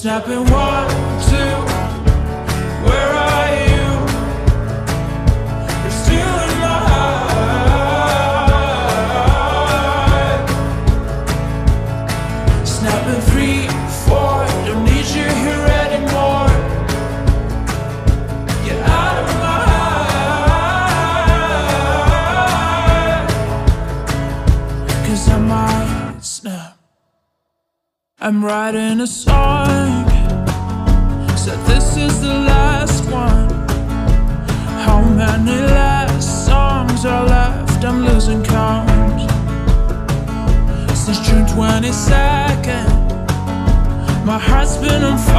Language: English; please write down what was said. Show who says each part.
Speaker 1: Snapping 1, 2, where are you? You're still in my heart. Snapping 3, 4, don't need you here anymore. Get out of my heart, 'cause I might snap. I'm writing a song, said this is the last one. How many last songs are left? I'm losing count. Since June 22nd, my heart's been on fire.